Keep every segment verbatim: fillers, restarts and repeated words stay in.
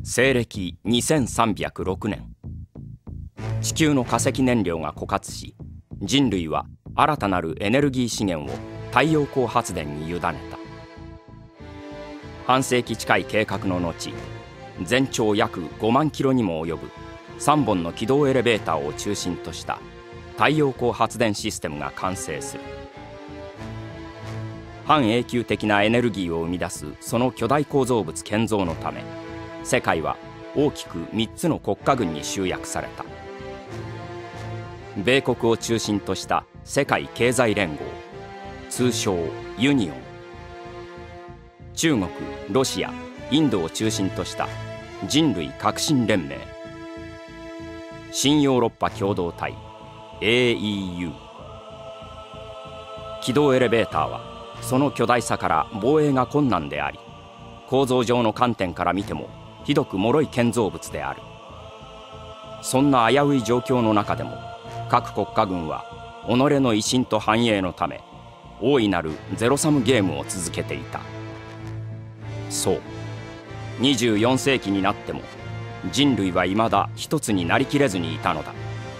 西暦にせんさんびゃくろくねん、地球の化石燃料が枯渇し、人類は新たなるエネルギー資源を太陽光発電に委ねた。半世紀近い計画の後、全長約ごまんキロにも及ぶさんぼんの軌道エレベーターを中心とした太陽光発電システムが完成する。半永久的なエネルギーを生み出すその巨大構造物建造のため、世界は大きくみっつの国家群に集約された。米国を中心とした世界経済連合、通称ユニオン。中国、ロシア、インドを中心とした人類革新連盟。新ヨーロッパ共同体 エーイーユー。 軌道エレベーターはその巨大さから防衛が困難であり、構造上の観点から見てもひどく脆い建造物である。そんな危うい状況の中でも、各国家軍は己の威信と繁栄のため大いなるゼロサムゲームを続けていた。そう、にじゅうよんせいきになっても人類はいまだ一つになりきれずにいたのだ。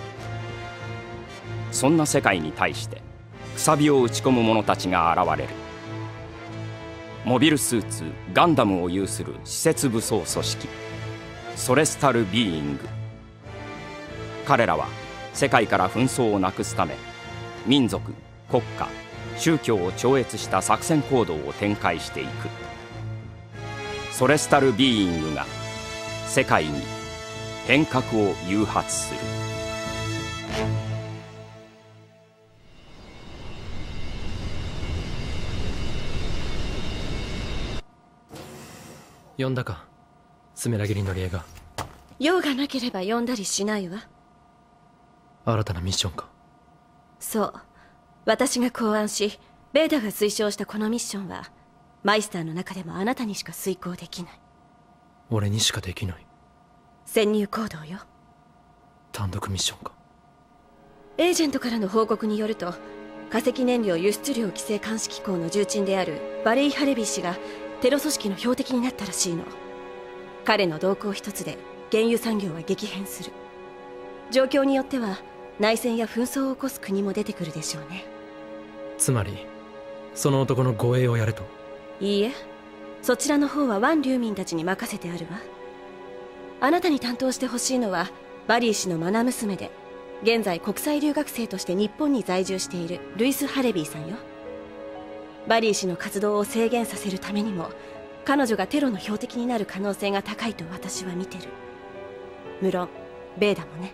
そんな世界に対してくさびを打ち込む者たちが現れる。モビルスーツガンダムを有する施設武装組織、ソレスタルビーイング。彼らは世界から紛争をなくすため、民族、国家、宗教を超越した作戦行動を展開していく。ソレスタルビーイングが世界に変革を誘発する。 呼んだか、スメラギリのりえが。 用がなければ呼んだりしないわ。 新たなミッションか。 そう、私が考案しベータが推奨したこのミッションは、マイスターの中でもあなたにしか遂行できない。 俺にしかできない。 潜入行動よ。 単独ミッションか。 エージェントからの報告によると、化石燃料輸出量規制監視機構の重鎮であるバレイ・ハレビー氏がテロ組織の標的になったらしいの。彼の動向一つで原油産業は激変する。状況によっては内戦や紛争を起こす国も出てくるでしょうね。 つまりその男の護衛をやれと。 いいえ、そちらの方はワン・リューミンたちに任せてあるわ。あなたに担当してほしいのはバリー氏の愛娘で、現在国際留学生として日本に在住しているルイス・ハレビーさんよ。バリー氏の活動を制限させるためにも、彼女がテロの標的になる可能性が高いと私は見てる。無論ベーダもね。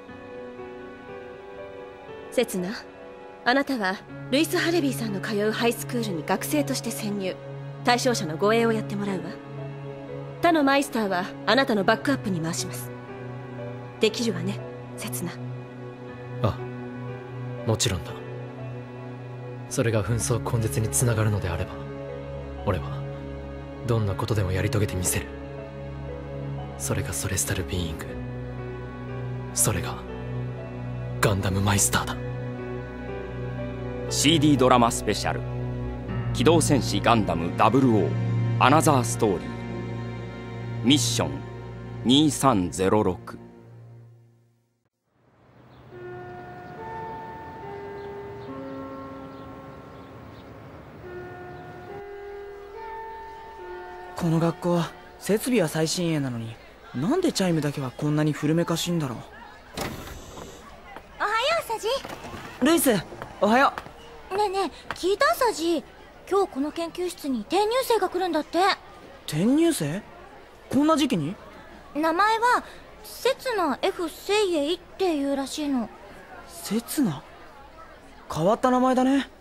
セツナ、あなたはルイス・ハレビーさんの通うハイスクールに学生として潜入、対象者の護衛をやってもらうわ。他のマイスターはあなたのバックアップに回します。できるわね、セツナ。 ああ、もちろんだ。それが紛争根絶につながるのであれば、俺はどんなことでもやり遂げてみせる。それがソレスタルビーイング、それがガンダムマイスターだ。 シーディー ドラマスペシャル、機動戦士ガンダム ダブルオー アナザーストーリー、ミッションにさんゼロろく。 この学校設備は最新鋭なのに、なんでチャイムだけはこんなに古めかしいんだろう。 おはようサジ。 ルイス、おはよう。ねえねえ、聞いたサジ、今日この研究室に転入生が来るんだって。 転入生？こんな時期に？ 名前はセツナ F セイエイっていうらしいの。 セツナ？変わった名前だね。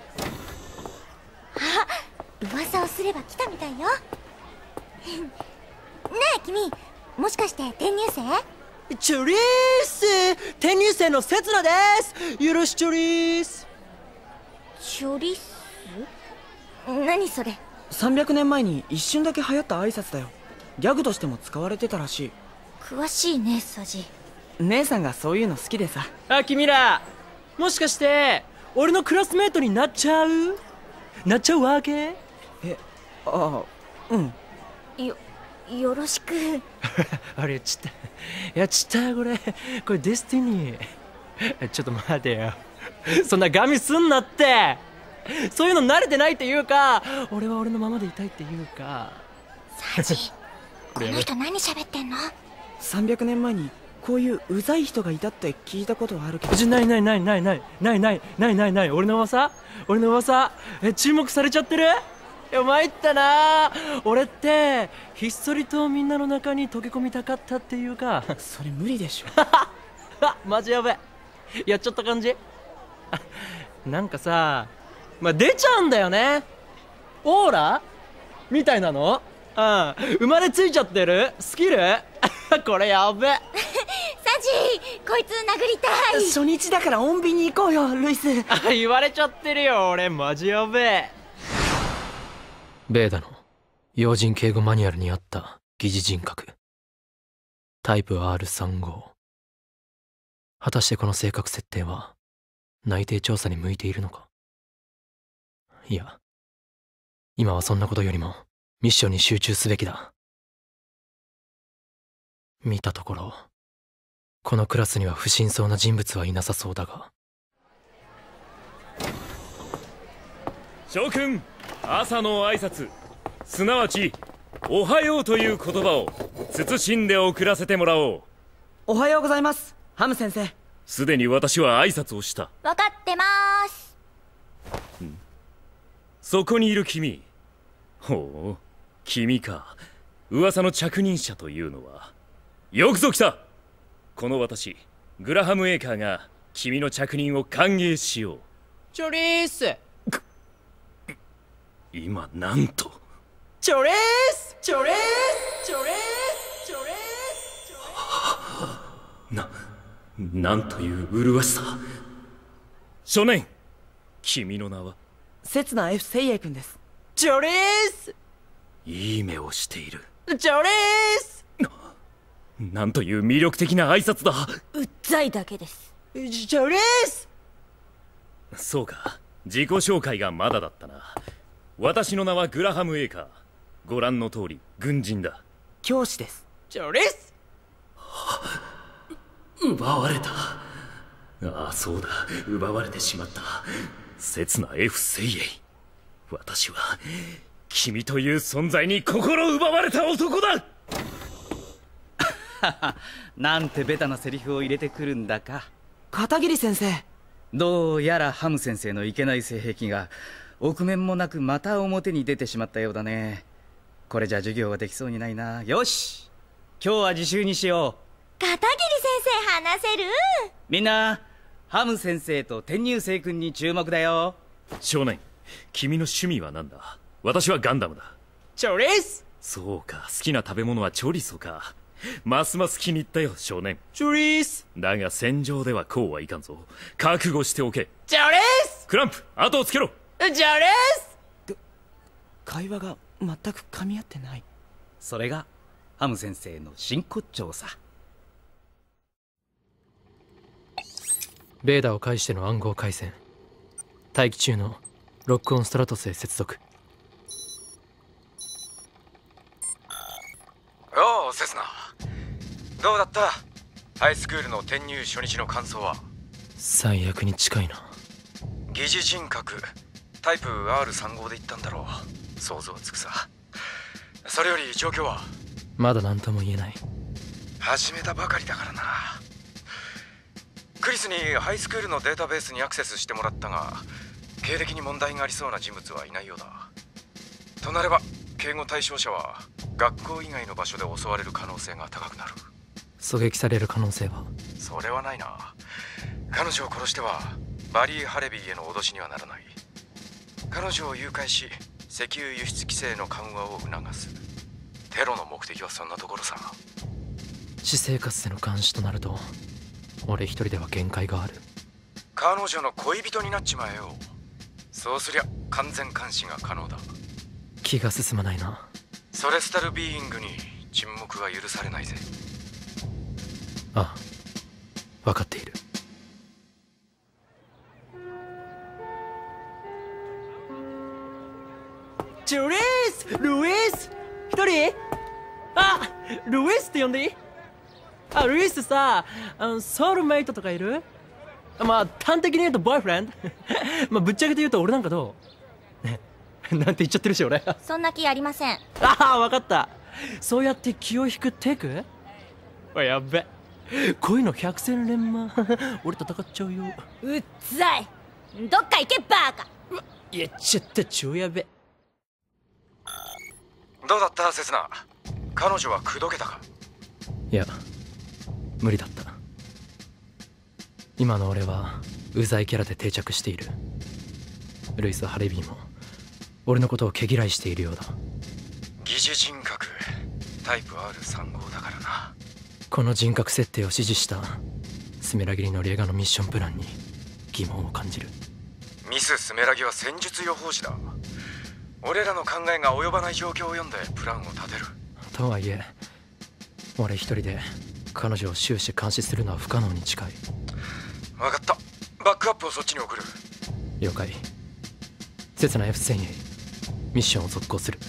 あ、噂をすれば来たみたいよ。ねえ君、もしかして転入生？ チョリース、転入生のセツナです。よろしチョリース。 チョリス？何それ？ さんびゃくねんまえに一瞬だけ流行った挨拶だよ。ギャグとしても使われてたらしい。 詳しいねサジ。 姉さんがそういうの好きでさ。 あ、君らもしかして俺のクラスメートになっちゃうなっちゃうわけ？ え、ああ、うん。 よ、 よろしく。 あれ、ちったやっちったこれこれデスティニー。ちょっと待てよ、そんなガミすんなって。そういうの慣れてないっていうか、俺は俺のままでいたいっていうか。 サジこの人何喋ってんの？ さんびゃくねんまえにこういううざい人がいたって聞いたことはあるけど。 じゃないないないないないないないないないない俺の噂俺の噂え注目されちゃってる。いや参ったな。俺ってひっそりとみんなの中に溶け込みたかったっていうか。 それ無理でしょ。 あ、マジやべえ、やっちゃった感じ。なんかさ、まあ、出ちゃうんだよね、オーラみたいなの。うん、生まれついちゃってるスキル。これやべえ。 サジこいつ殴りたい。 初日だから穏便に行こうよルイス。 あ、言われちゃってるよ俺、マジやべえ。ベーダの要人警護マニュアルにあった疑似人格タイプ アールさんじゅうご。 果たしてこの性格設定は内定調査に向いているのか。いや、今はそんなことよりもミッションに集中すべきだ。見たところこのクラスには不審そうな人物はいなさそうだが。 諸君、朝の挨拶、すなわちおはようという言葉を慎んで送らせてもらおう。 おはようございます、ハム先生。 すでに私は挨拶をした。 分かってまーす。 ん？そこにいる君。ほう、君か。噂の着任者というのは。よくぞ来た。この私グラハム・エーカーが君の着任を歓迎しよう。 チョリース今なんと。 チョリースチョリースチョリースチョリースな、なんという麗しさ。少年、君の名は？ 刹那 F 聖英君です。 チョリース。 いい目をしている。 チョリース。 なんという魅力的な挨拶だ。 うっざいだけです。 チョリース。 そうか、自己紹介がまだだったな。私の名はグラハム・エーカー。ご覧の通り軍人だ。 教師です。 チョリース。 奪われた。ああ、そうだ、奪われてしまった。刹那 F 聖英。私は君という存在に心奪われた男だ。 なんてベタなセリフを入れてくるんだか。 片桐先生。 どうやらハム先生のいけない性癖が臆面もなくまた表に出てしまったようだね。これじゃ授業はできそうにないな。よし、今日は自習にしよう。 片桐先生話せる？ みんなハム先生と転入生君に注目だよ。 少年、君の趣味は何だ？私はガンダムだ。 チョリース。 そうか、好きな食べ物はチョリソか。ますます気に入ったよ、少年。 チョリース。 だが戦場ではこうはいかんぞ。覚悟しておけ。 チョリース。 クランプ、後をつけろ。 チョリース。 会話が全く噛み合ってない。 それがハム先生の真骨頂さ。 ベーダを介しての暗号回線。待機中のロックオンストラトスへ接続。 おう、セスナ。どうだった？ハイスクールの転入初日の感想は？ 最悪に近いな。 疑似人格タイプ アールさんじゅうご で言ったんだろう。想像つくさ。それより状況は？ まだ何とも言えない。 始めたばかりだからな。クリスにハイスクールのデータベースにアクセスしてもらったが、経歴に問題がありそうな人物はいないようだ。となれば警護対象者は学校以外の場所で襲われる可能性が高くなる。 狙撃される可能性は？ それはないな。彼女を殺してはバリー・ハレビーへの脅しにはならない。彼女を誘拐し石油輸出規制の緩和を促す。テロの目的はそんなところさ。 私生活での監視となると俺一人では限界がある。 彼女の恋人になっちまえよ。そうすりゃ完全監視が可能だ。 気が進まないな。 ソレスタルビーイングに沈黙は許されないぜ。 ああ、分かっている。 チョリース、ルイス、一人？ あ、ルイスって呼んでいい？あ、ルイスさ、あのソウルメイトとかいる？まあ端的に言うとボーイフレンドまあぶっちゃけて言うと俺なんかどう？ね、なんて言っちゃってるし俺そんな気ありません。 ああ、分かった。そうやって気を引くテク？あ、やっべ、恋の百戦錬磨俺戦っちゃうよ。 うっざい、どっか行けバーカ。 言っちゃった超やべ。 どうだったセスナ？彼女は口説けたか？ いや、無理だった。今の俺はうざいキャラで定着している。ルイス・ハレビーも俺のことを毛嫌いしているようだ。 疑似人格タイプ アールさん 号だからな。 この人格設定を指示したスメラギリのリエガのミッションプランに疑問を感じる。 ミス・スメラギは戦術予報士だ。俺らの考えが及ばない状況を読んでプランを立てる。 とはいえ俺一人で彼女を終始監視するのは不可能に近い。 分かった、バックアップをそっちに送る。 了解。刹那 エフせんエー ミッションを続行する。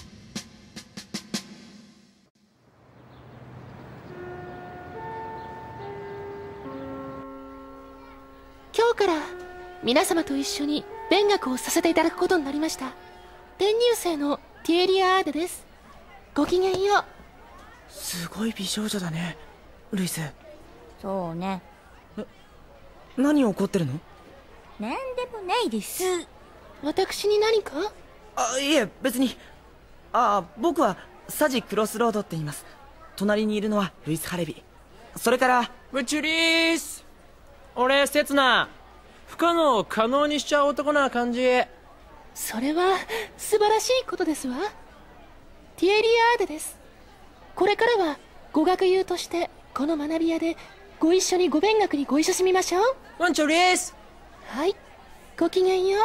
今日から皆様と一緒に勉学をさせていただくことになりました転入生のティエリア・アーデです。ごきげんよう。 すごい美少女だね、ルイス。 そうね。 え、何怒ってるの？ なんでもないです。 私に何か？ あ、いえ別に。あ、僕はサジ・クロスロードって言います。隣にいるのはルイス・ハレビ。それからムチュリース。俺セツナ、不可能を可能にしちゃう男な感じ。 それは素晴らしいことですわ。ティエリア・アーデです。これからは語学友としてこの学び屋でご一緒に語勉学にご一緒してみましょう。 ワンチョリース。 はい、ごきげんよ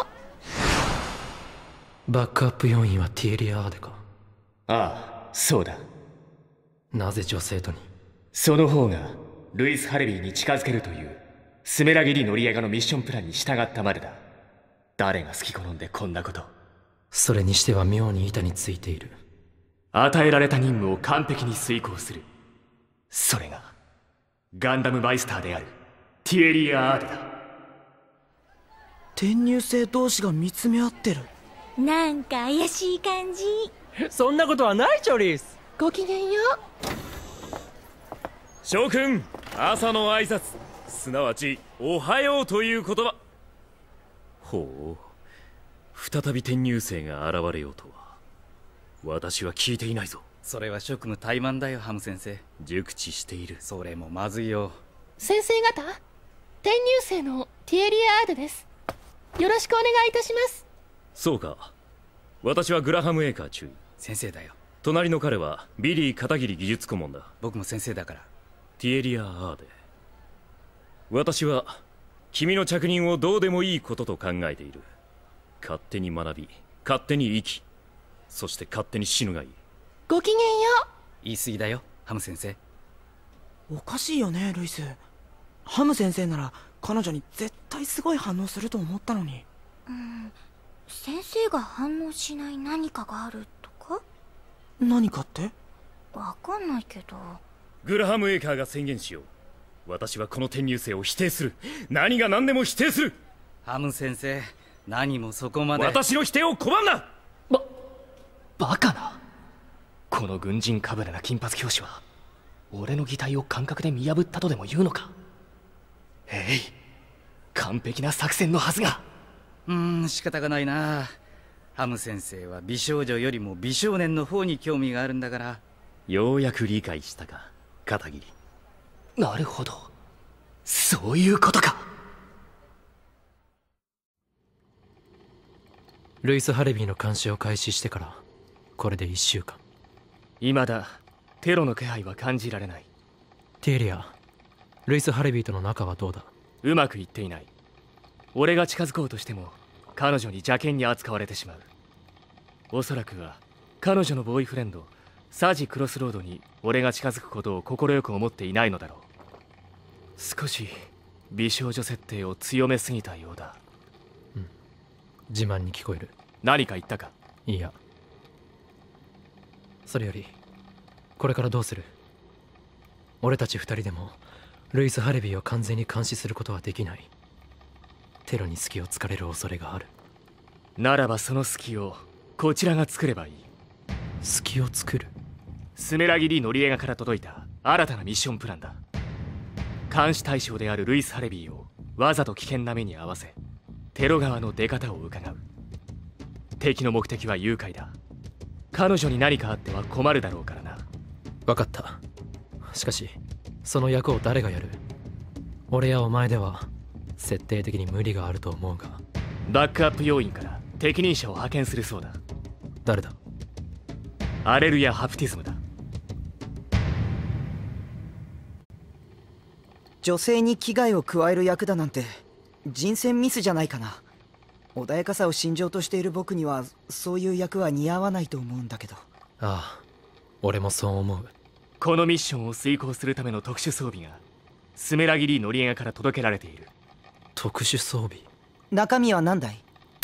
う。バックアップ要員はティエリア・アーデか？ ああ、そうだ。 なぜ女生徒に？ その方がルイス・ハレビーに近づけるというスメラギリ・ノリエガのミッションプランに従ったまでだ。誰が好き好んでこんなこと。 それにしては妙に板についている。 与えられた任務を完璧に遂行する。それがガンダムマイスターであるティエリア・アーデだ。 転入生同士が見つめ合ってる。 なんか怪しい感じ。 そんなことはないチョリース。 ごきげんよう。 諸君、朝の挨拶、すなわちおはようという言葉。ほう、再び転入生が現れようとは私は聞いていないぞ。 それは職務怠慢だよ、ハム先生。 熟知している。 それもまずいよ。 先生方、転入生のティエリア・アーデです。よろしくお願いいたします。 そうか、私はグラハム・エーカー中尉。 先生だよ。 隣の彼はビリー片桐技術顧問だ。 僕も先生だから。 ティエリア・アーデ。私は君の着任をどうでもいいことと考えている。勝手に学び、勝手に生き、そして勝手に死ぬがいい。 ごきげんよう。 言い過ぎだよ、ハム先生。 おかしいよね、ルイス。ハム先生なら彼女に絶対すごい反応すると思ったのに。 うん、先生が反応しない何かがあるとか？ 何かって？ わかんないけど。 グラハム・エーカーが宣言しよう。私はこの転入生を否定する。何が何でも否定する。 ハム先生、何もそこまで。 私の否定を拒むな。 ばバカな。この軍人かぶれな金髪教師は俺の擬態を感覚で見破ったとでも言うのか。えい、完璧な作戦のはずが。 うーん、仕方がないな。ハム先生は美少女よりも美少年の方に興味があるんだから。 ようやく理解したか、片桐。 なるほど、そういうことか。 ルイス・ハレビーの監視を開始してからこれでいっしゅうかん。 未だテロの気配は感じられない。 ティエリア、ルイス・ハレビーとの仲はどうだ？ うまくいっていない。俺が近づこうとしても彼女に邪険に扱われてしまう。おそらくは彼女のボーイフレンドサジ・クロスロードに俺が近づくことを快く思っていないのだろう。少し美少女設定を強めすぎたようだ。 うん、自慢に聞こえる。 何か言ったか？ いや、それよりこれからどうする？俺たち二人でもルイス・ハレビーを完全に監視することはできない。テロに隙を突かれる恐れがある。 ならばその隙をこちらが作ればいい。 隙を作る？ スメラギリ・ノリエガから届いた新たなミッションプランだ。監視対象であるルイス・ハレビーをわざと危険な目に遭わせ、テロ側の出方を伺う。敵の目的は誘拐だ。彼女に何かあっては困るだろうからな。 分かった。しかしその役を誰がやる？俺やお前では設定的に無理があると思うが。 バックアップ要員から適任者を派遣するそうだ。 誰だ？ アレルヤ・ハプティズムだ。 女性に危害を加える役だなんて人選ミスじゃないかな。穏やかさを信条としている僕にはそういう役は似合わないと思うんだけど。 ああ、俺もそう思う。 このミッションを遂行するための特殊装備がスメラギリ・ノリエガから届けられている。 特殊装備？ 中身は何だい？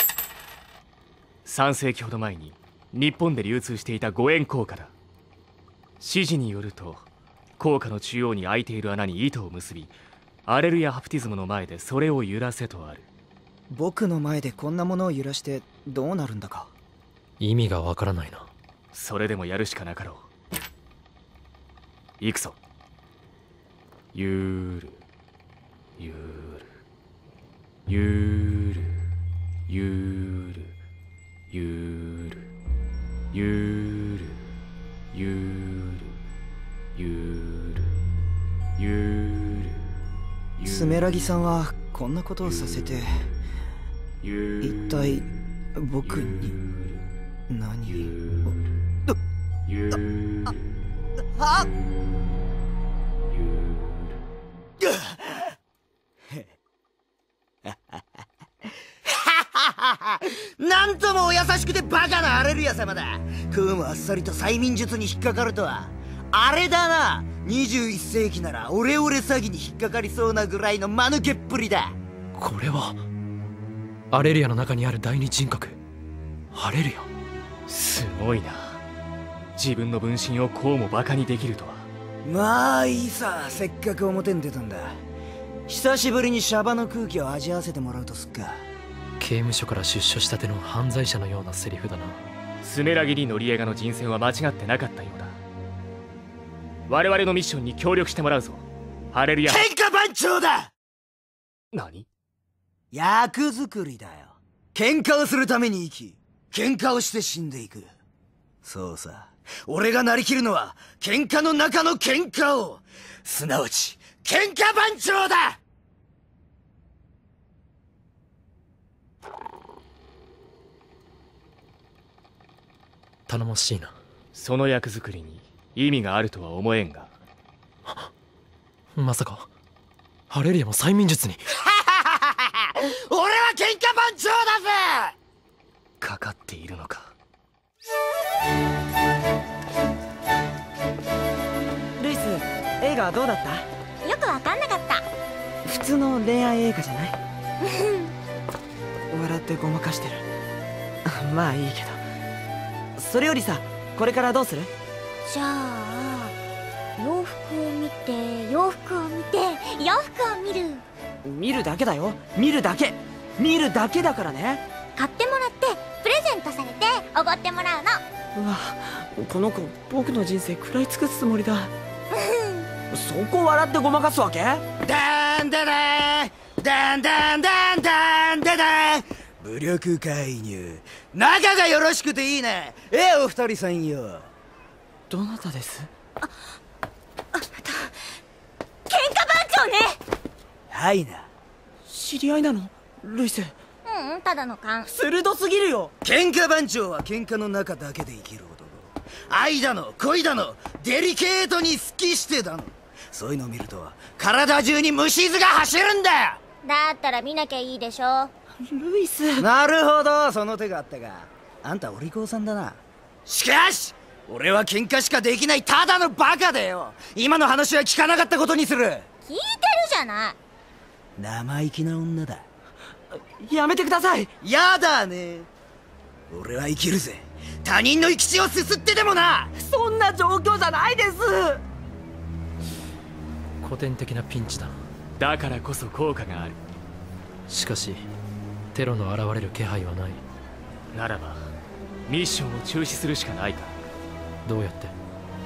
さん世紀ほど前に日本で流通していた五円硬貨だ。指示によると硬貨の中央に開いている穴に糸を結び、アレルヤ・ハプティズムの前でそれを揺らせとある。 僕の前でこんなものを揺らしてどうなるんだか。 意味がわからないな。 それでもやるしかなかろう。行くぞ。ゆーるゆーるゆーるゆーるゆーるゆーるゆーるゆーるゆーる。 スメラギさんはこんなことをさせて一体僕に何を？あっ！ なんともお優しくてバカなアレルヤ様だ。こうもあっさりと催眠術に引っかかるとは。あれだな、にじゅういっ世紀ならオレオレ詐欺に引っかかりそうなぐらいの間抜けっぷりだ。 これはアレルヤの中にある第二人格、アレルヤ。 すごいな、自分の分身をこうもバカにできるとは。 まあいいさ、せっかく表に出たんだ。久しぶりにシャバの空気を味わわせてもらうとすっか。 刑務所から出所したての犯罪者のようなセリフだな。 スメラギリ・ノリエガの人選は間違ってなかったようだ。我々のミッションに協力してもらうぞ、ハレルヤ。 喧嘩番長だ。 何？ 役作りだよ。喧嘩をするために生き、喧嘩をして死んでいく。そうさ、俺がなりきるのは喧嘩の中の喧嘩を、すなわち喧嘩番長だ。 頼もしいな。 その役作りに意味があるとは思えんが。 まさかハレルヤも催眠術に？ 俺は喧嘩番長だぜ。 かかっているのか。 ルイス、映画はどうだった？ よくわかんなかった。 普通の恋愛映画じゃない？笑ってごまかしてる。まあいいけど。それよりさ、これからどうする？ じゃあ洋服を見て洋服を見て洋服を見る。 見るだけだよ、見るだけ。見るだけだからね。 買ってもらってプレゼントされておごってもらうの。 うわ、この子僕の人生食らい尽くすつもりだ。そこ笑ってごまかすわけ？ ダンダダンダンダンダンダンダダン。武力介入、仲がよろしくていいね。ええ、お二人さんよ。 どなたです？ あ、あ、喧嘩番長ね。 はいな。 知り合いなの？ルイス。 うん、ただの勘。 鋭すぎるよ。 喧嘩番長は喧嘩の中だけで生きる男。愛だの恋だのデリケートに好きしてだの、そういうのを見ると体中に虫唾が走るんだよ。 だったら見なきゃいいでしょ。 ルイス。 なるほど、その手があったか。あんたお利口さんだな。しかし俺は喧嘩しかできないただのバカだよ。今の話は聞かなかったことにする。 聞いてるじゃない。 生意気な女だ。 やめてください。 やだね。俺は生きるぜ。 他人の生き血をすすってでもな。 そんな状況じゃないです。 古典的なピンチだ。 だからこそ効果がある。 しかしテロの現れる気配はない。 ならばミッションを中止するしかないか。 どうやって？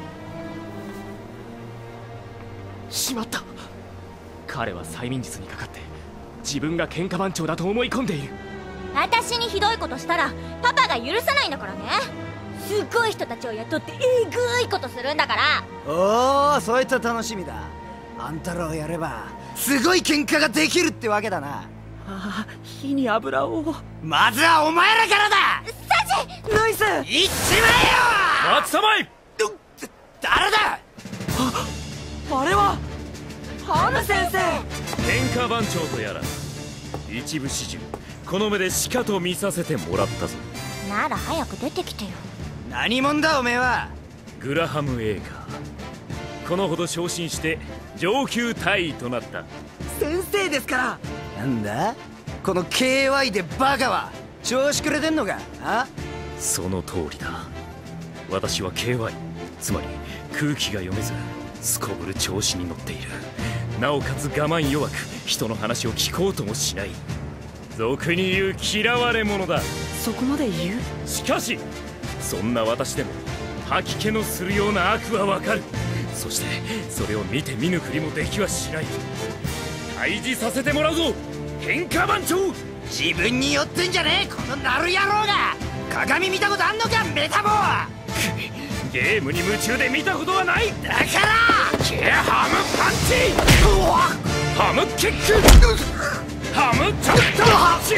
しまった。彼は催眠術にかかって自分が喧嘩番長だと思い込んでいる。 私にひどいことしたらパパが許さないんだからね。すっごい人たちを雇ってえぐいことするんだから。 おお、そういった楽しみだ。あんたらをやればすごい喧嘩ができるってわけだな。 ああ、火に油を。 まずはお前らからだ。 サジ！ ルイス！ 行っちまえよ。 待ちたまえ。 誰だ。 あれはハム先生。 喧嘩番長とやら一部始終この目でしかと見させてもらったぞ。 なら早く出てきてよ。 何者だおめえは。 グラハム・エーカー。このほど昇進して上級大尉となった先生ですから。 なんだこの ケーワイ でバカは。調子くれてんのか。あ、 その通りだ。私は ケーワイ、 つまり空気が読めずすこぶる調子に乗っている。なおかつ我慢弱く人の話を聞こうともしない。俗に言う嫌われ者だ。 そこまで言う？ しかしそんな私でも吐き気のするような悪はわかる。そしてそれを見て見ぬふりもできはしない。退治させてもらうぞ喧嘩番長。 自分に酔ってんじゃねえこのナル野郎が。鏡見たことあんのかメタボー。 ゲームに夢中で見たことはない。 だからケアハムパンチ、ハムキック、ハムチョット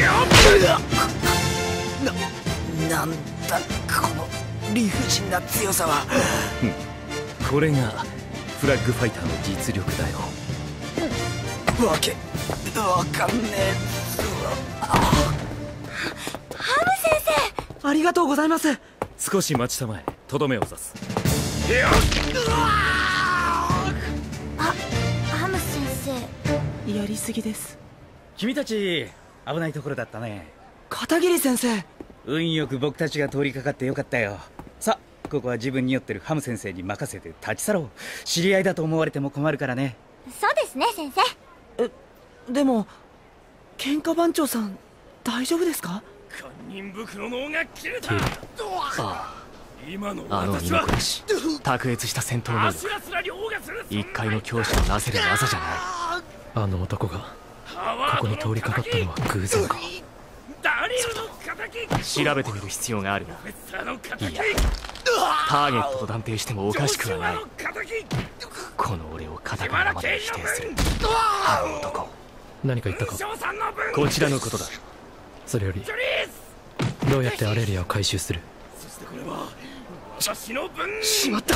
な、なんだこの理不尽な強さは。 これがフラッグファイターの実力だよ。 わけわかんねえ。 ハム先生、 ありがとうございます。 少し待ちたまえ。とどめを刺す。 あ、ハム先生。やりすぎです。 君たち危ないところだったね。 片桐先生。 運よく僕たちが通りかかってよかったよ。さあここは自分に酔ってるハム先生に任せて立ち去ろう。知り合いだと思われても困るからね。 そうですね先生。 え、でも喧嘩番長さん大丈夫ですか？ 堪忍袋の緒が切れた。 ああ、 今のあの身のこなし卓越した戦闘能力、一回の教師のなせる技じゃない。 あの男がここに通りかかったのは偶然か。 調べてみる必要があるな。いや、ターゲットと断定してもおかしくはない。この俺を固くなまで否定するあの男。 何か言ったか？ こちらのことだ。 それよりどうやってアレリアを回収する？ しまった。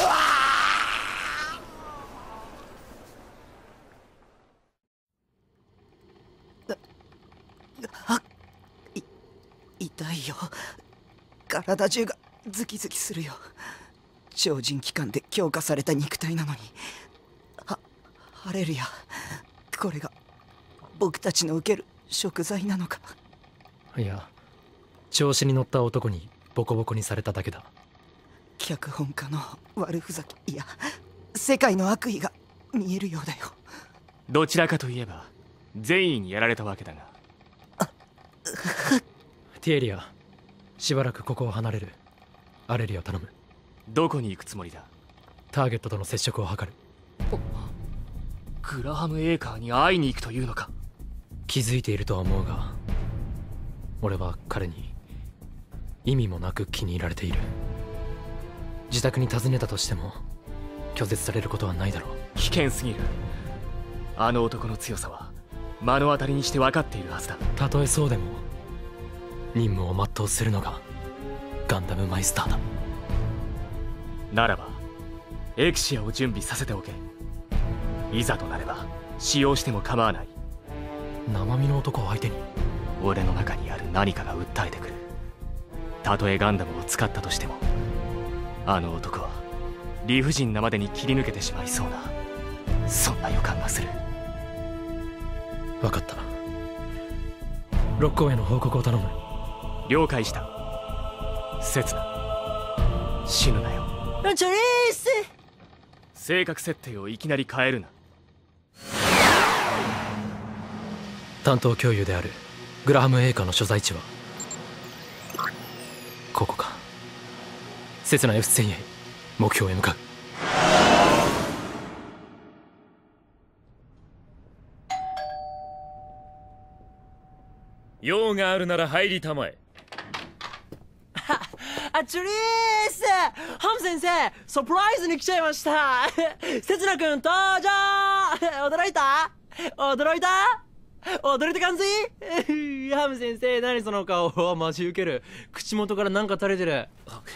あ、い痛いよ。体中がズキズキするよ。超人期間で強化された肉体なのに。はハレルヤ、これが僕たちの受ける食材なのか。 いや、調子に乗った男にボコボコにされただけだ。 脚本家の悪ふざけ、いや世界の悪意が見えるようだよ。 どちらかといえば善意にやられたわけだが。 ティエリア、しばらくここを離れる。アレリアを頼む。 どこに行くつもりだ？ ターゲットとの接触を図る。 グラハム・エーカーに会いに行くというのか？ 気づいているとは思うが、俺は彼に意味もなく気に入られている。自宅に訪ねたとしても拒絶されることはないだろう。 危険すぎる。あの男の強さは目の当たりにして分かっているはずだ。 たとえそうでも任務を全うするのがガンダムマイスターだ。 ならばエクシアを準備させておけ。いざとなれば使用しても構わない。 生身の男を相手に俺の中にある何かが訴えてくる。たとえガンダムを使ったとしてもあの男は理不尽なまでに切り抜けてしまいそうな、そんな予感がする。 分かった。六甲への報告を頼む。 了解した。 刹那、死ぬなよ。 チョリース。 性格設定をいきなり変えるな。 担当共有であるグラハム・エイカーの所在地はここか。刹那 エフせん へ目標へ向かう。 用があるなら入りたまえ。 あ、チュリース、ハム先生、サプライズに来ちゃいました。せつなくん登場。驚いた驚いた驚いた感じ。ハム先生、何その顔。マジウケる。口元からなんか垂れてる。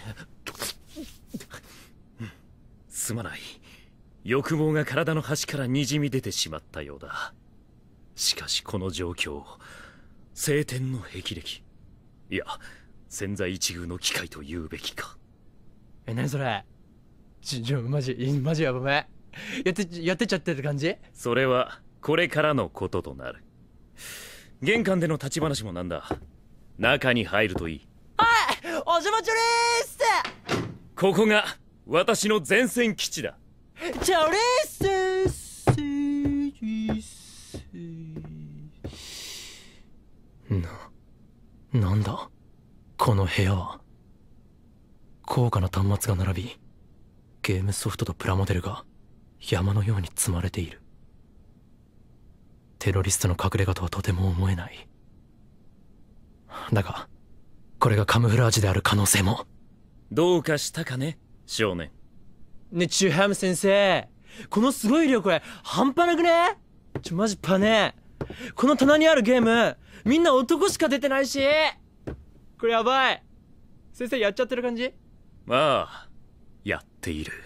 すまない。欲望が体の端からにじみ出てしまったようだ。しかしこの状況、晴天の霹靂、いや千載一遇の機会と言うべきか。 え、何それ。ちちょマジマジやばめ。やってやってっちゃってって感じ。 それはこれからのこととなる。玄関での立ち話もなんだ。中に入るといい。 はい、お邪魔チョリース。 ここが私の前線基地だ。 チョリース。 な、なんだこの部屋は。高価な端末が並び、ゲームソフトとプラモデルが山のように積まれている。テロリストの隠れ家とはとても思えない。だがこれがカムフラージュである可能性も。 どうかしたかね少年。 ね、チューハム先生、このすごい量、これ半端なくね。ちょマジパネ。この棚にあるゲームみんな男しか出てないし、これやばい。先生やっちゃってる感じ。 まあやっている。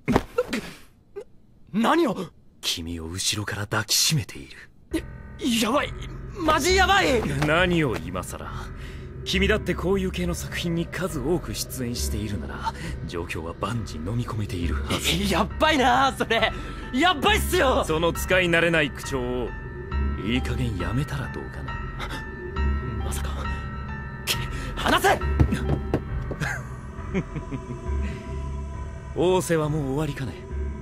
何を。 君を後ろから抱きしめている。 やばい、マジやばい。 何を今さら。君だってこういう系の作品に数多く出演しているなら状況は万事飲み込めているはず。 やっばいなそれ。やっばいっすよ。 その使い慣れない口調をいい加減やめたらどうかな。 まさか。離せ。 仰せはもう終わりかね。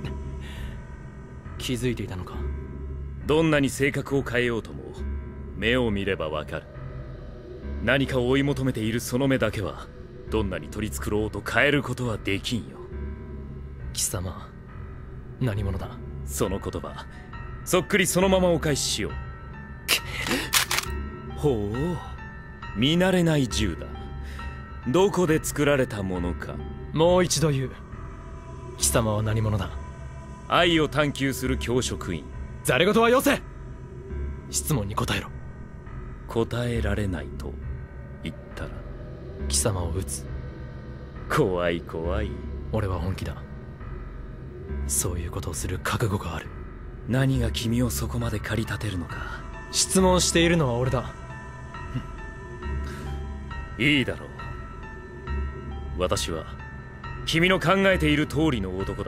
気づいていたのか。 どんなに性格を変えようとも目を見ればわかる。何かを追い求めているその目だけはどんなに取り繕おうと変えることはできんよ。 貴様何者だ。 その言葉そっくりそのままお返ししよう。ほう、見慣れない銃だ。どこで作られたものか。 もう一度言う。貴様は何者だ。 愛を探求する教職員。 ざれ言はよせ。質問に答えろ。 答えられないと言ったら貴様を撃つ。 怖い怖い。 俺は本気だ。そういうことをする覚悟がある。 何が君をそこまで駆り立てるのか。 質問しているのは俺だ。 いいだろう。私は君の考えている通りの男だ。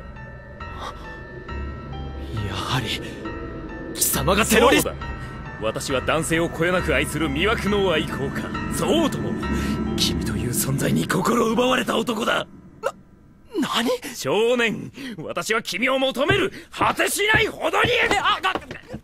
やはり貴様がテロリスト。 そうだ。私は男性をこよなく愛する魅惑の愛好家そうとも。君という存在に心を奪われた男だ。 な、何。 少年、私は君を求める果てしないほどに。 あ、が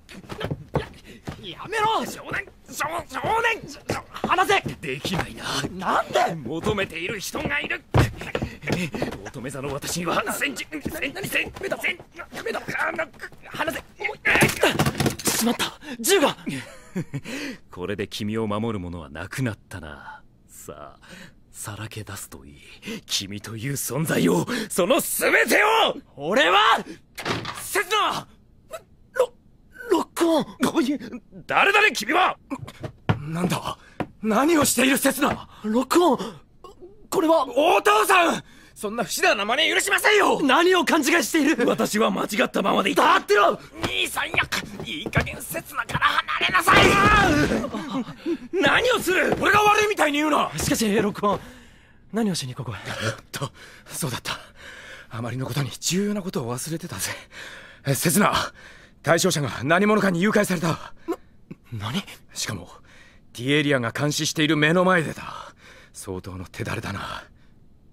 やめろ少年、少少年離せ。 できないな。なんで。 求めている人がいる。乙女座の私には戦時戦戦戦目だ目だ離せ。 しまった、銃が。 これで君を守るものはなくなったな。さあさらけ出すといい。君という存在を、その全てを。 俺は刹那。ロロックオン。 誰だね君は。 なんだ、何をしている刹那。 ロックオン。これはお父さん、そんな不自然な真似許しませんよ。 何を勘違いしている。 私は間違ったままでいた。 だってろ。 兄さんや、いい加減刹那から離れなさい。 何をする。 俺が悪いみたいに言うな。 しかしロックオン、何をしにここへ。 えっとそうだった。あまりのことに重要なことを忘れてたぜ。え刹那、対象者が何者かに誘拐された。な、 何。 しかも T エリアが監視している目の前でだ。相当の手だれだな。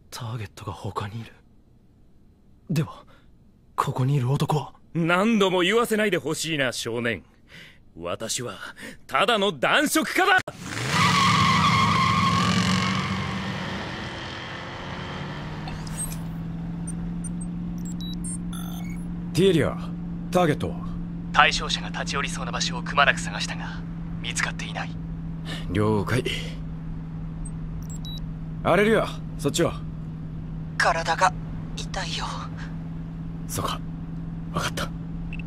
ターゲットが他にいる。ではここにいる男は。 何度も言わせないでほしいな少年。私はただの男色家だ。 ティエリア、ターゲットは？ 対象者が立ち寄りそうな場所をくまなく探したが見つかっていない。 了解。アレリア、そっちは？ 体が痛いよ。 そうか、分かった。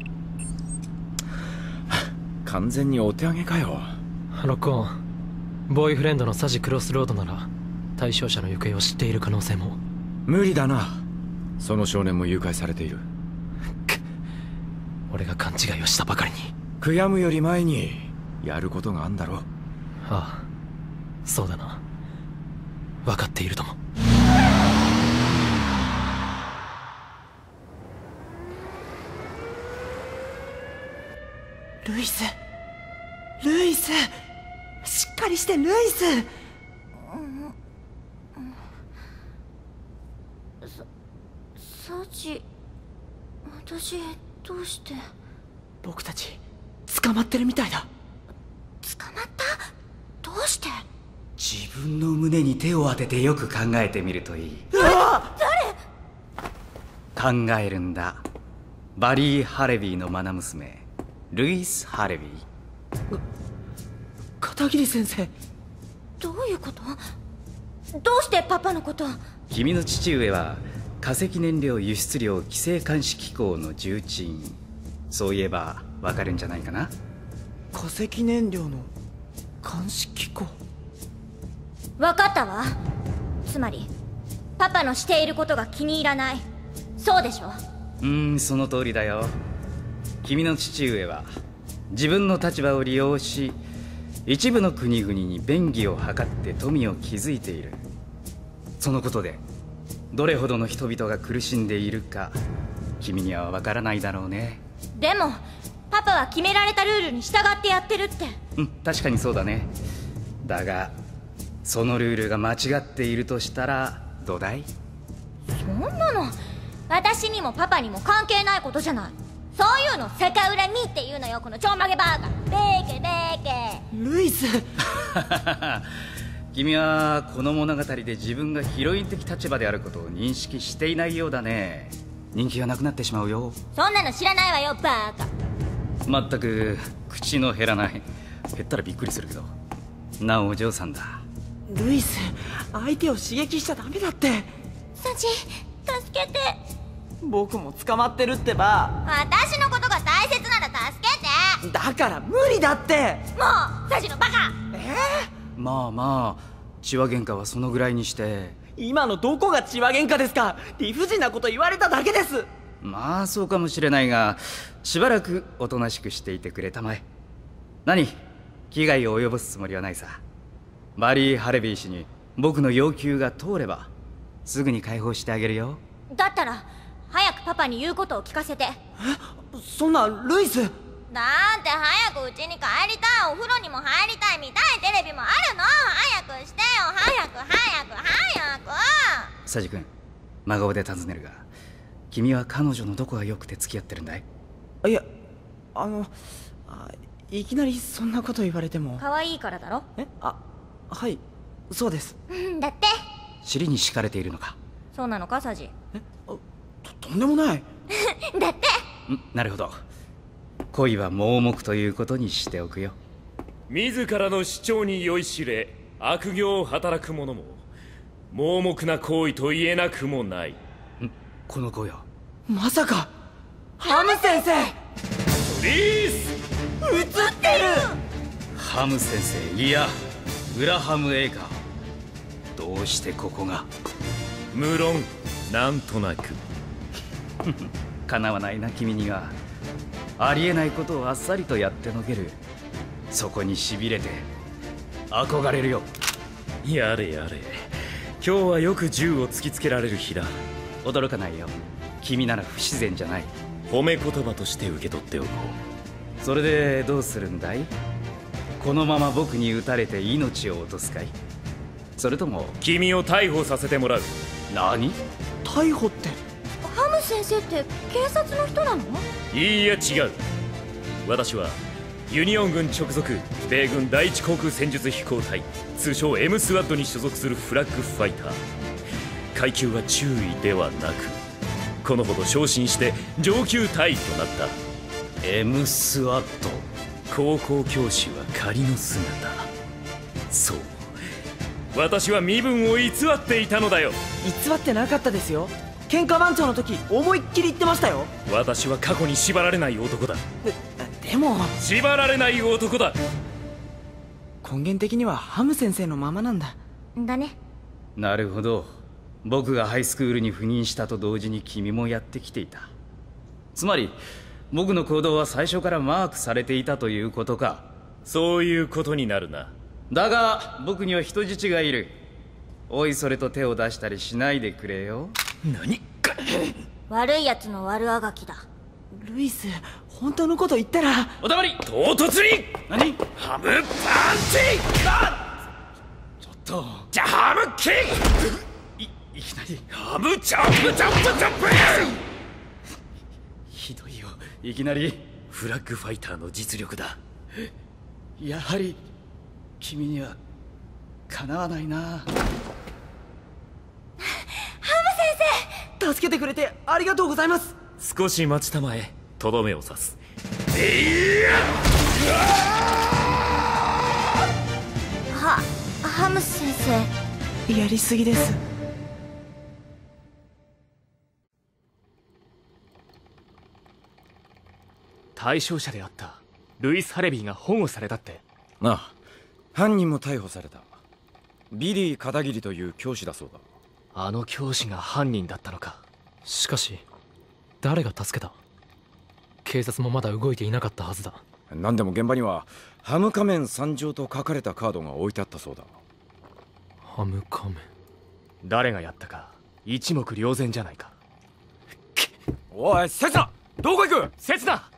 完全にお手上げかよ。 ロックオン。ボーイフレンドのサジ・クロスロードなら対象者の行方を知っている可能性も。 無理だな。その少年も誘拐されている。 俺が勘違いをしたばかりに。 悔やむより前にやることがあんだろ。 ああ、そうだな。分かっているとも。 ルイス、ルイス、しっかりしてルイス。 ササジ、私どうして？ 僕たち捕まってるみたいだ。 捕まった？どうして？ 自分の胸に手を当ててよく考えてみるといい。 うわ！ 誰？考えるんだ。バリー・ハレビーの愛娘ルイス・ハレビー。 片桐先生、 どういうこと？どうしてパパのこと？ 君の父上は化石燃料輸出量規制監視機構の重鎮。そういえばわかるんじゃないかな。 化石燃料の監視機構。 わかったわ。つまりパパのしていることが気に入らない。そうでしょ？ うーん、その通りだよ。君の父上は自分の立場を利用し一部の国々に便宜を図って富を築いている。そのことでどれほどの人々が苦しんでいるか君にはわからないだろうね。 でもパパは決められたルールに従ってやってるって。 うん、確かにそうだね。だがそのルールが間違っているとしたらどうだい？ そんなの私にもパパにも関係ないことじゃない。そういうの逆恨みっていうのよ、このちょんまげバーガー。ベーケベーケ。 ルイス君はこの物語で自分がヒロイン的立場であることを認識していないようだね。人気がなくなってしまうよ。 そんなの知らないわよ、バーカ。 まったく口の減らない。減ったらびっくりするけど。なおお嬢さんだ。 ルイス、相手を刺激しちゃダメだって。 サジ、助けて。 僕も捕まってるってば。 私のことが大切なら助けて。 だから無理だって。 もうサジのバカ。 えー、 まあまあ血は喧嘩はそのぐらいにして。 今のどこが血は喧嘩ですか？理不尽なこと言われただけです。 まあそうかもしれないがしばらくおとなしくしていてくれたまえ。何、危害を及ぼすつもりはないさ。バリー・ハレビー氏に僕の要求が通ればすぐに解放してあげるよ。 だったら早くパパに言うことを聞かせて。 え、そんなルイス。 だって早く家に帰りたい、お風呂にも入りたい、見たいテレビもあるの。早くしてよ、早く早く早く。 サジ君、真顔で尋ねるが君は彼女のどこが良くて付き合ってるんだい？ いや、あのあいきなりそんなこと言われても。 可愛いからだろ。 え、あ、はい、そうです。 だって尻に敷かれているのか？ そうなのか、サジ？ え、と、とんでもないだってん、なるほど。恋は盲目ということにしておくよ。 自らの主張に酔いしれ悪行を働く者も盲目な行為と言えなくもない。 ん、この子よ。 まさかハム先生。 リース映ってる。 ハム先生、いやグラハム・エイカー。どうしてここが？ 無論なんとなくかなわないな君には。ありえないことをあっさりとやってのける。そこにしびれて憧れるよ。 やれやれ、今日はよく銃を突きつけられる日だ。 驚かないよ、君なら不自然じゃない。 褒め言葉として受け取っておこう。それでどうするんだい？このまま僕に撃たれて命を落とすかい？それとも君を逮捕させてもらう。 何？ 逮捕って。 ハム先生って警察の人なの？ いいや違う。私はユニオン軍直属米軍第一航空戦術飛行隊、通称 エム スワッドに所属するフラッグファイター。階級は中尉ではなく、このほど昇進して上級隊員となった エム スワッド。高校教師は仮の姿。そう、私は身分を偽っていたのだよ。 偽ってなかったですよ。喧嘩番長の時思いっきり言ってましたよ。 私は過去に縛られない男だ。 で, でも縛られない男だ。 根源的にはハム先生のままなんだ。 だね。 なるほど。僕がハイスクールに赴任したと同時に君もやってきていた。つまり僕の行動は最初からマークされていたということか。 そういうことになるな。 だが僕には人質がいる。おいそれと手を出したりしないでくれよ。 何か悪いやつの悪あがきだ。 ルイス、本当のこと言ったら。 お黙り。 唐突に。 何？ ハムパンチ。 ちょっと。 じゃハムキック。 いいきなりハムチャンプチャンプチャンプ。 ひどいよ。いきなりフラッグファイターの実力だ。 やはり君にはかなわないな。 ハム先生、助けてくれてありがとうございます。 少し待ちたまえ。とどめを刺す。 はハム先生、 やりすぎです。 対象者であったルイス・ハレビーが保護されたって。 なあ、犯人も逮捕された。ビリー片桐という教師だそうだ。 あの教師が犯人だったのか。 しかし誰が助けた？警察もまだ動いていなかったはずだ。 何でも現場にはハム仮面参上と書かれたカードが置いてあったそうだ。 ハム仮面。 誰がやったか一目瞭然じゃないか。 おいセツナ、どこ行く？ セツナ。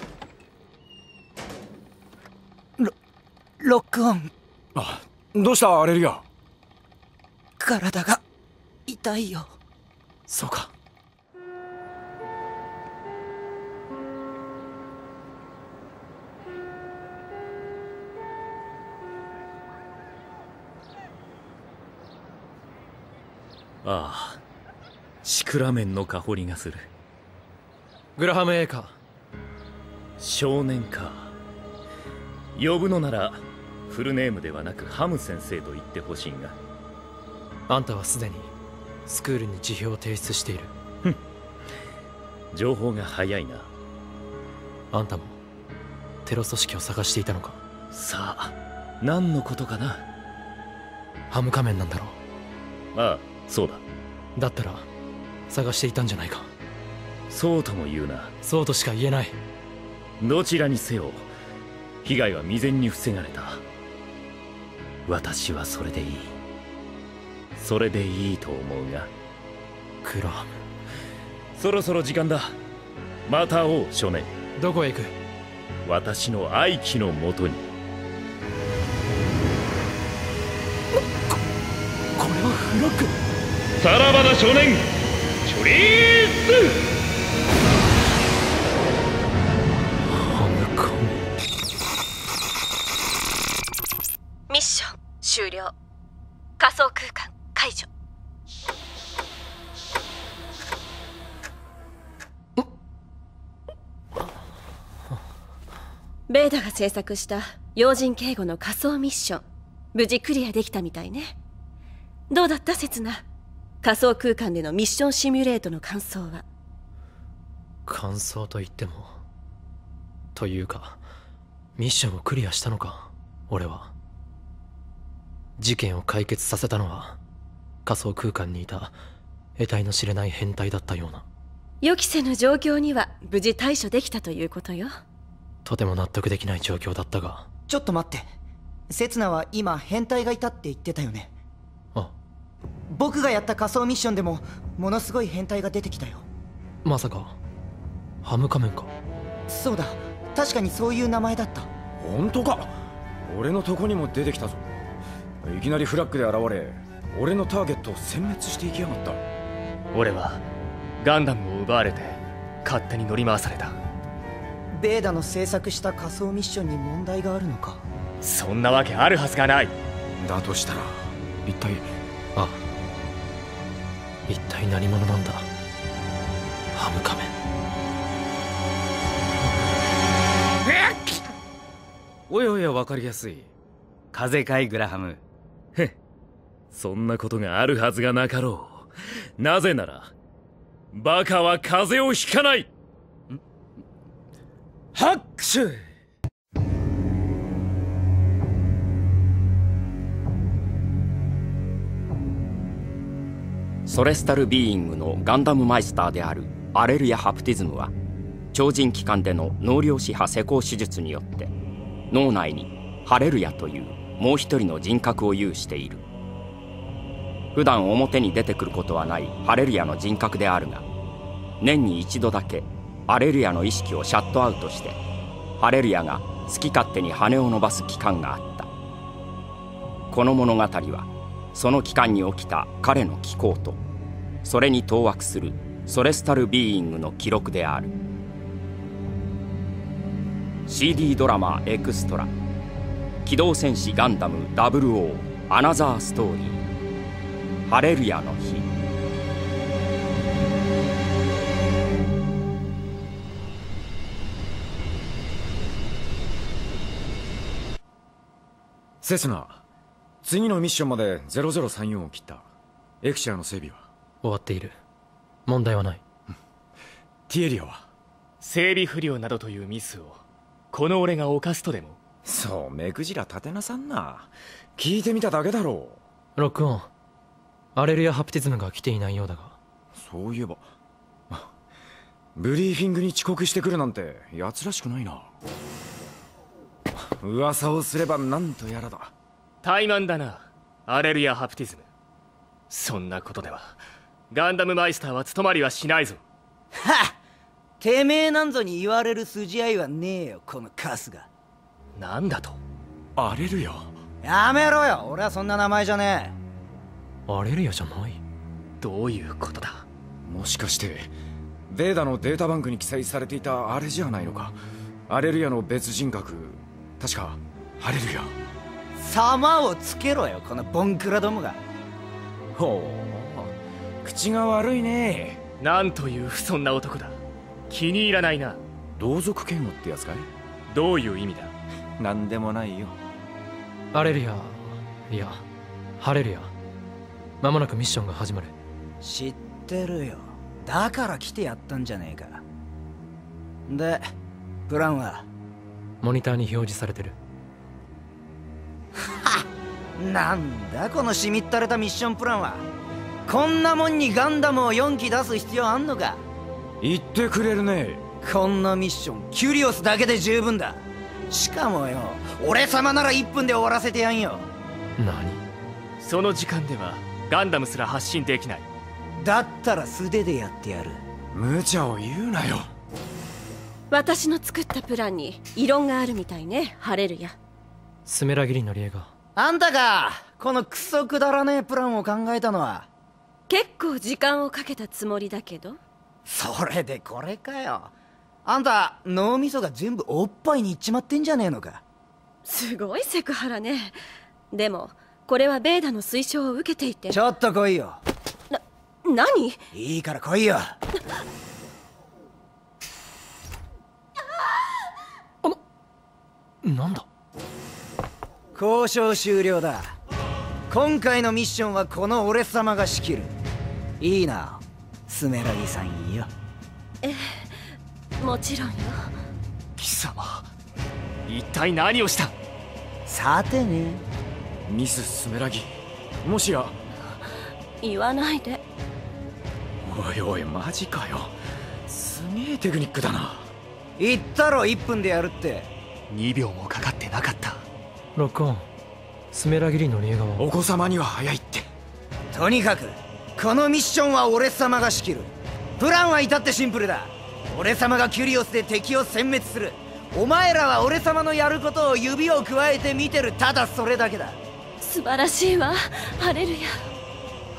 ロロックオン。 あ、どうしたアレリア？ 体が痛いよ。 そうか。 ああ、シクラメンの香りがする。 グラハム・エーカー。 少年か。呼ぶのならフルネームではなくハム先生と言ってほしいが。 あんたはすでにスクールに辞表を提出している。 情報が早いな。 あんたもテロ組織を探していたのか。 さあ、何のことかな。 ハム仮面なんだろう。ああ、そうだ。 だったら探していたんじゃないか。 そうとも言うな。 そうとしか言えない。 どちらにせよ被害は未然に防がれた。私はそれでいい。それでいいと思うが。 クラハム、 そろそろ時間だ。また会おう少年。 どこへ行く？ 私の愛機のもとに。 ここれはフロッグ。 さらばだ少年、チョリース。 ハムカメ。 ミッション終了。仮想空間解除。ベーダが制作した要人警護の仮想ミッション、無事クリアできたみたいね。どうだったセツナ？仮想空間でのミッションシミュレートの感想は？ 感想と言っても、というかミッションをクリアしたのか。俺は事件を解決させたのは仮想空間にいた得体の知れない変態だったような。 予期せぬ状況には無事対処できたということよ。 とても納得できない状況だったが。 ちょっと待って、セツナは今変態がいたって言ってたよね。 あ、 僕がやった仮想ミッションでもものすごい変態が出てきたよ。 まさかハム仮面か？ そうだ、確かにそういう名前だった。 本当か？俺のとこにも出てきたぞ。いきなりフラッグで現れ、 俺のターゲットを殲滅していきやがった。 俺はガンダムを奪われて勝手に乗り回された。 ベーダの制作した仮想ミッションに問題があるのか。 そんなわけあるはずがない。 だとしたら一体。 ああ、一体何者なんだハムカメ。 おやおや、分かりやすい。風かいグラハム。 へっ、そんなことがあるはずがなかろう。なぜならバカは風邪をひかない。 拍手。 ソレスタルビーイングのガンダムマイスターであるアレルヤ・ハプティズムは超人機関での脳量子波施工手術によって脳内にハレルヤというもう一人の人格を有している。普段表に出てくることはないハレルヤの人格であるが、年に一度だけアレルヤの意識をシャットアウトしてハレルヤが好き勝手に羽を伸ばす期間があった。この物語はその期間に起きた彼の機構とそれに当惑するソレスタルビーイングの記録である。 シーディー ドラマエクストラ「機動戦士ガンダム ダブルオー アナザーストーリーハレルヤの日」。 セスナ、次のミッションまでゼロゼロさんよんを切った。エクシアの整備は終わっている。問題はない。 ティエリアは整備不良などというミスをこの俺が犯すとでも。 そう目くじら立てなさんな。聞いてみただけだろう。ロックオン。アレルヤ・ハプティズムが来ていないようだが。 そういえばブリーフィングに遅刻してくるなんて奴らしくないな。噂をすればなんとやらだ。 怠慢だなアレルヤ・ハプティズム。そんなことではガンダムマイスターは務まりはしないぞ。 はっ、てめえなんぞに言われる筋合いはねえよこのカスが。 なんだと。 アレルヤ。 やめろよ、俺はそんな名前じゃねえ。アレルヤじゃない。 どういうことだ。 もしかしてベーダのデータバンクに記載されていたあれじゃないのか。アレルヤの別人格、確かハレルヤ。 様をつけろよこのボンクラどもが。 ほう、口が悪いね。 なんという不遜な男だ。気に入らないな。 同族嫌悪ってやつかい。 どういう意味だ。 なんでもないよ。 アレルヤ、いやハレルヤ、間もなくミッションが始まる。 知ってるよ、だから来てやったんじゃねえか。でプランはモニターに表示されてる。 はっ、なんだこのしみったれたミッションプランは。こんなもんにガンダムをよんき出す必要あんのか。 言ってくれるね。 こんなミッションキュリオスだけで十分だ。しかもよ、俺様ならいっぷんで終わらせてやんよ。 何。 その時間ではガンダムすら発進できない。 だったら素手でやってやる。 無茶を言うなよ。 私の作ったプランに異論があるみたいね、ハレルヤ。 スメラギリの理恵が。 あんたがこのクソくだらねえプランを考えたのは。 結構時間をかけたつもりだけど。 それでこれかよ。あんた脳みそが全部おっぱいにいっちまってんじゃねえのか。 すごいセクハラね。でもこれはベーダの推奨を受けていて。 ちょっと来いよ。 な、何？ いいから来いよ。 あの、なんだ。 交渉終了だ。今回のミッションはこの俺様が仕切る。いいな、スメラギさんよ。 ええ、もちろんよ。 貴様、一体何をした。 さてね。 ミススメラギ、もしや。 言わないで。 おいおい、マジかよ。すげえテクニックだな。 言ったろいっぷんでやるって。 にびょうもかかってなかった。 ロックオン。スメラギリの理恵がはお子様には早いって。 とにかくこのミッションは俺様が仕切る。プランは至ってシンプルだ。俺様がキュリオスで敵を殲滅する。お前らは俺様のやることを指をくわえて見てる。ただそれだけだ。 素晴らしいわ、ハレルヤ。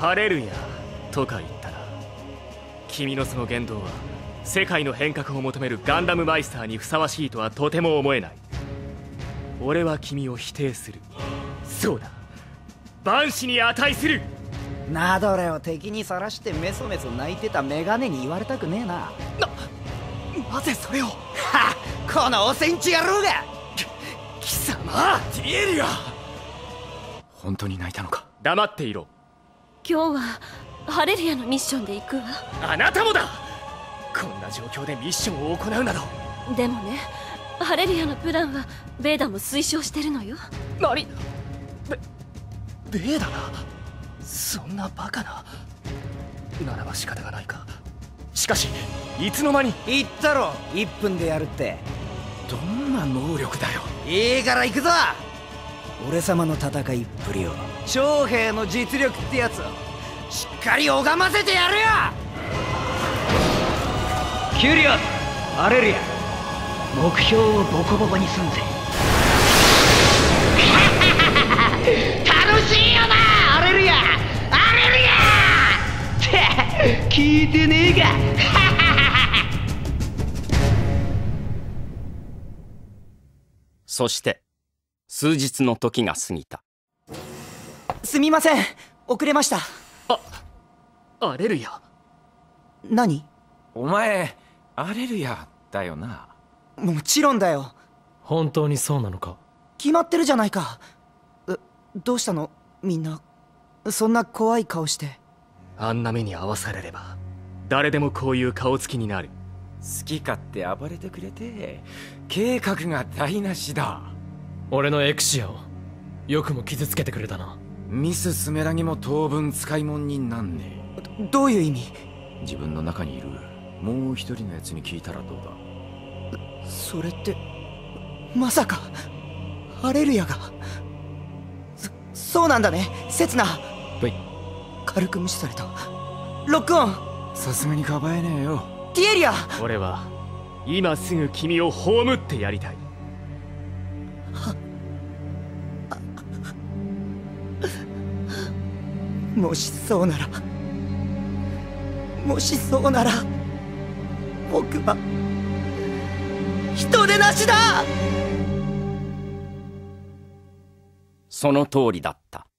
ハレルヤとか言ったな。君のその言動は世界の変革を求めるガンダムマイスターにふさわしいとはとても思えない。俺は君を否定する。そうだ、万死に値する。 ナドレを敵にさらしてメソメソ泣いてたメガネに言われたくねえな。な、なぜそれを。はっ、このおセンチ野郎が。貴様、 ティエリア。本当に泣いたのか。 黙っていろ。 今日はハレルヤのミッションで行くわ。 あなたもだ。こんな状況でミッションを行うなど。 でもね、ハレルヤのプランはベーダも推奨してるのよ。 何？ ベベーダがそんなバカな。 ならば仕方がないか。しかしいつの間に。 言ったろ、いっぷんでやるって。 どんな能力だよ。 いいから行くぞ。俺様の戦いっぷりを、将兵の実力ってやつをしっかり拝ませてやるよ。 キュリオス、ハレルヤ、目標をボコボコにすんぜ。楽しいよな、ハレルヤ、ハレルヤって聞いてねえが。 そして数日の時が過ぎた。 すみません、遅れました。 あ、アレルヤ。 何？ お前アレルヤだよな。 もちろんだよ。 本当にそうなのか。 決まってるじゃないか。う、どうしたのみんな、そんな怖い顔して。 あんな目に遭わされれば誰でもこういう顔つきになる。 好き勝手暴れてくれて計画が台無しだ。 俺のエクシアをよくも傷つけてくれたな。 ミススメラギも当分使い物になんねえ。どういう意味？ 自分の中にいるもう一人のやつに聞いたらどうだ。 それってまさかハレルヤが。そそうなんだね、セツナ。 はい。 軽く無視された。ロックオン。 さすがにかばえねえよ。 ティエリア。 俺は今すぐ君を葬ってやりたい。 もしそうなら、もしそうなら僕は人でなしだ。 その通りだった。